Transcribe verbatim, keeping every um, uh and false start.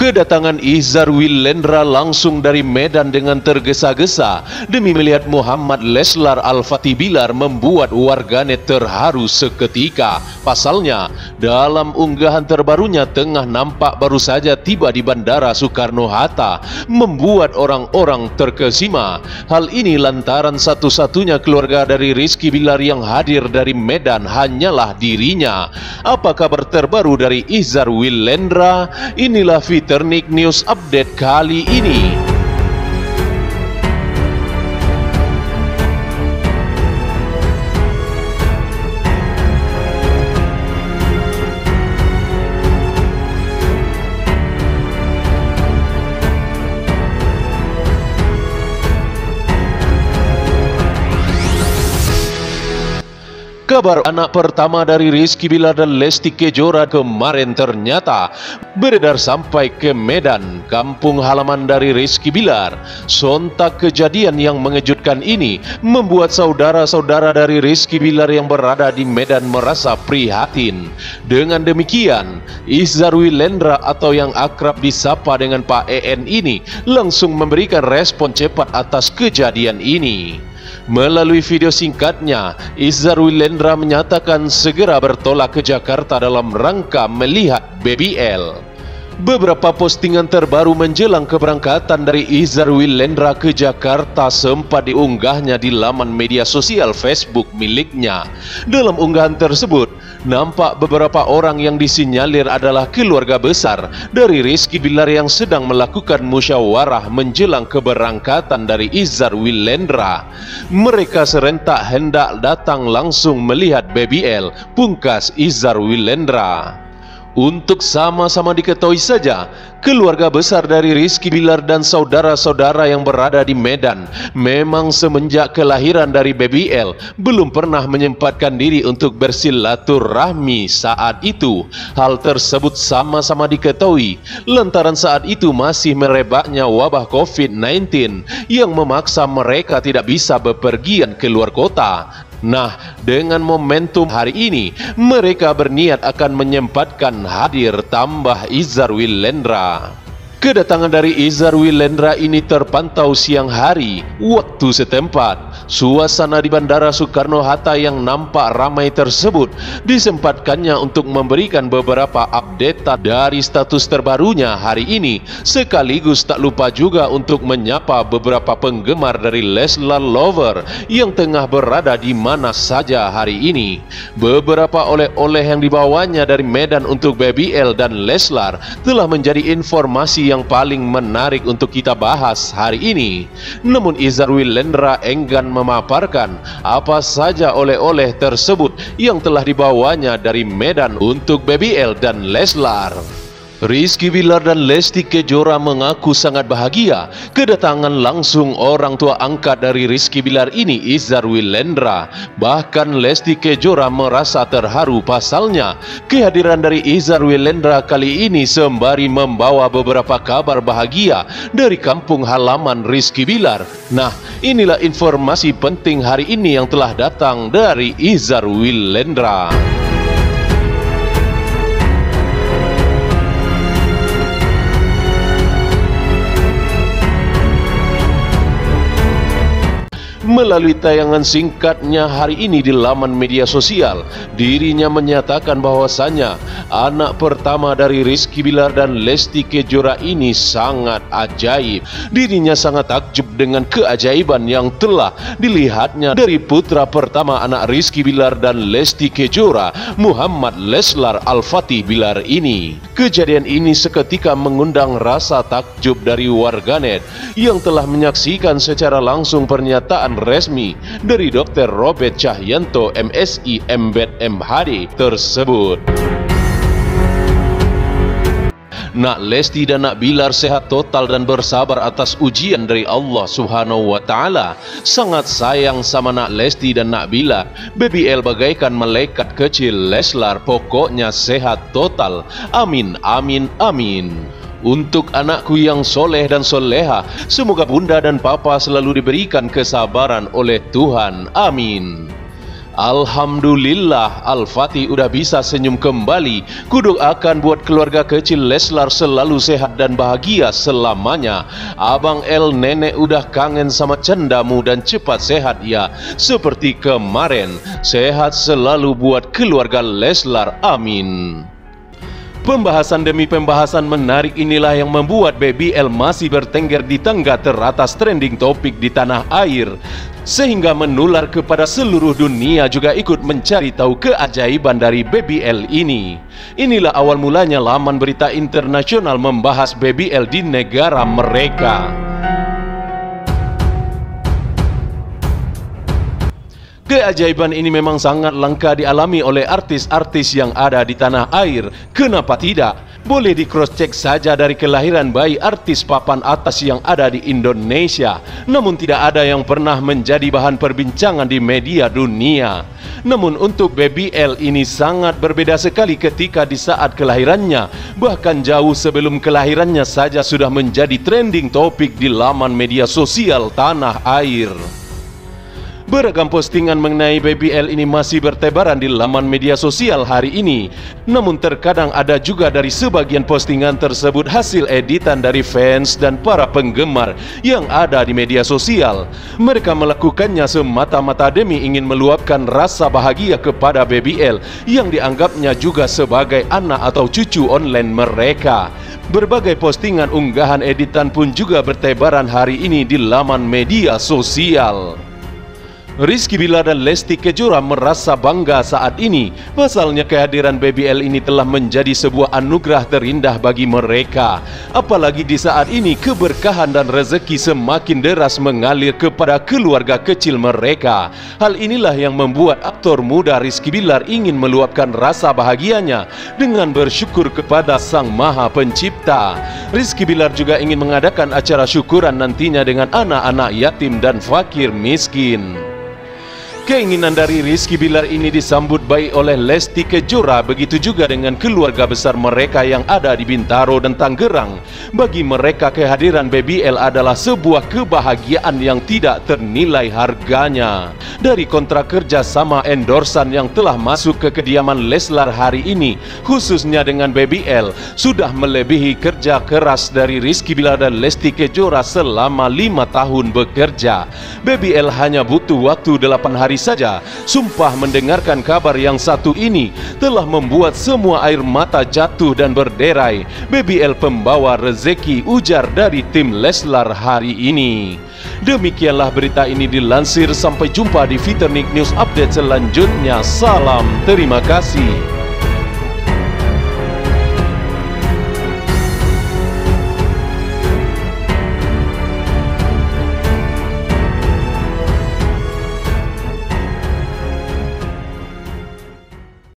Kedatangan Izhar Willendra langsung dari Medan dengan tergesa-gesa demi melihat Muhammad Leslar Al-Fatih Bilar membuat warganet terharu seketika. Pasalnya, dalam unggahan terbarunya tengah nampak baru saja tiba di Bandara Soekarno-Hatta membuat orang-orang terkesima. Hal ini lantaran satu-satunya keluarga dari Rizky Bilar yang hadir dari Medan hanyalah dirinya. Apa kabar terbaru dari Izhar Willendra? Inilah Viternik News Update kali ini. Kabar anak pertama dari Rizky Bilar dan Lesti Kejora kemarin ternyata beredar sampai ke Medan, kampung halaman dari Rizky Bilar. Sontak kejadian yang mengejutkan ini membuat saudara-saudara dari Rizky Bilar yang berada di Medan merasa prihatin. Dengan demikian, Izhar Willendra atau yang akrab disapa dengan Pak E N ini langsung memberikan respon cepat atas kejadian ini. Melalui video singkatnya, Izhar Willendra menyatakan segera bertolak ke Jakarta dalam rangka melihat Baby L. Beberapa postingan terbaru menjelang keberangkatan dari Izhar Willendra ke Jakarta sempat diunggahnya di laman media sosial Facebook miliknya. Dalam unggahan tersebut, nampak beberapa orang yang disinyalir adalah keluarga besar dari Rizky Bilar yang sedang melakukan musyawarah menjelang keberangkatan dari Izhar Willendra. Mereka serentak hendak datang langsung melihat Baby L, pungkas Izhar Willendra. Untuk sama-sama diketahui saja, keluarga besar dari Rizky Bilar dan saudara-saudara yang berada di Medan memang semenjak kelahiran dari Baby L belum pernah menyempatkan diri untuk bersilaturahmi saat itu. Hal tersebut sama-sama diketahui lantaran saat itu masih merebaknya wabah COVID sembilan belas yang memaksa mereka tidak bisa bepergian keluar kota. Nah, dengan momentum hari ini, mereka berniat akan menyempatkan hadir tambah Izhar Willendra. Kedatangan dari Izhar Willendra ini terpantau siang hari waktu setempat. Suasana di Bandara Soekarno-Hatta yang nampak ramai tersebut disempatkannya untuk memberikan beberapa update dari status terbarunya hari ini, sekaligus tak lupa juga untuk menyapa beberapa penggemar dari Leslar Lover yang tengah berada di mana saja hari ini. Beberapa oleh-oleh yang dibawanya dari Medan untuk Baby L dan Leslar telah menjadi informasi yang paling menarik untuk kita bahas hari ini. Namun Izhar Willendra enggan memaparkan apa saja oleh-oleh tersebut yang telah dibawanya dari Medan untuk Baby L dan Leslar. Rizky Bilar dan Lesti Kejora mengaku sangat bahagia kedatangan langsung orang tua angkat dari Rizky Bilar ini, Izhar Willendra. Bahkan Lesti Kejora merasa terharu pasalnya kehadiran dari Izhar Willendra kali ini sembari membawa beberapa kabar bahagia dari kampung halaman Rizky Bilar. Nah, inilah informasi penting hari ini yang telah datang dari Izhar Willendra. Melalui tayangan singkatnya hari ini di laman media sosial, dirinya menyatakan bahwasannya anak pertama dari Rizky Bilar dan Lesti Kejora ini sangat ajaib. Dirinya sangat takjub dengan keajaiban yang telah dilihatnya dari putra pertama anak Rizky Bilar dan Lesti Kejora, Muhammad Leslar Al-Fatih Bilar ini. Kejadian ini seketika mengundang rasa takjub dari warganet yang telah menyaksikan secara langsung pernyataan resmi dari Dokter Robert Cahyanto M Si M Bed M H D tersebut. Nak Lesti dan Nak Bilar sehat total dan bersabar atas ujian dari Allah Subhanahu wa Ta'ala. Sangat sayang sama Nak Lesti dan Nak Bilar. Baby L bagaikan malaikat kecil Leslar, pokoknya sehat total. Amin, amin, amin. Untuk anakku yang soleh dan soleha, semoga bunda dan papa selalu diberikan kesabaran oleh Tuhan. Amin. Alhamdulillah, Al-Fatih udah bisa senyum kembali. Kudu akan buat keluarga kecil Leslar selalu sehat dan bahagia selamanya. Abang El nenek udah kangen sama cendamu dan cepat sehat ya, seperti kemarin. Sehat selalu buat keluarga Leslar, amin. Pembahasan demi pembahasan menarik inilah yang membuat Baby L masih bertengger di tengah teratas trending topik di tanah air, sehingga menular kepada seluruh dunia juga ikut mencari tahu keajaiban dari Baby L ini. Inilah awal mulanya laman berita internasional membahas Baby L di negara mereka. Keajaiban ini memang sangat langka dialami oleh artis-artis yang ada di tanah air. Kenapa tidak? Boleh di cross check saja dari kelahiran bayi artis papan atas yang ada di Indonesia. Namun tidak ada yang pernah menjadi bahan perbincangan di media dunia. Namun untuk Baby L ini sangat berbeda sekali ketika di saat kelahirannya. Bahkan jauh sebelum kelahirannya saja sudah menjadi trending topik di laman media sosial tanah air. Beragam postingan mengenai Baby L ini masih bertebaran di laman media sosial hari ini. Namun terkadang ada juga dari sebagian postingan tersebut hasil editan dari fans dan para penggemar yang ada di media sosial. Mereka melakukannya semata-mata demi ingin meluapkan rasa bahagia kepada Baby L yang dianggapnya juga sebagai anak atau cucu online mereka. Berbagai postingan unggahan editan pun juga bertebaran hari ini di laman media sosial. Rizky Bilar dan Lesti Kejora merasa bangga saat ini. Pasalnya kehadiran Baby L ini telah menjadi sebuah anugerah terindah bagi mereka. Apalagi di saat ini keberkahan dan rezeki semakin deras mengalir kepada keluarga kecil mereka. Hal inilah yang membuat aktor muda Rizky Bilar ingin meluapkan rasa bahagianya dengan bersyukur kepada Sang Maha Pencipta. Rizky Bilar juga ingin mengadakan acara syukuran nantinya dengan anak-anak yatim dan fakir miskin. Keinginan dari Rizky Bilar ini disambut baik oleh Lesti Kejora, begitu juga dengan keluarga besar mereka yang ada di Bintaro dan Tangerang. Bagi mereka kehadiran Baby L adalah sebuah kebahagiaan yang tidak ternilai harganya. Dari kontrak kerja sama endorsan yang telah masuk ke kediaman Leslar hari ini, khususnya dengan Baby L, sudah melebihi kerja keras dari Rizky Bilar dan Lesti Kejora selama lima tahun bekerja. Baby L hanya butuh waktu delapan hari saja. Sumpah mendengarkan kabar yang satu ini telah membuat semua air mata jatuh dan berderai. Baby L pembawa rezeki, ujar dari tim Leslar hari ini. Demikianlah berita ini dilansir. Sampai jumpa di Fiturnik News Update selanjutnya. Salam, terima kasih.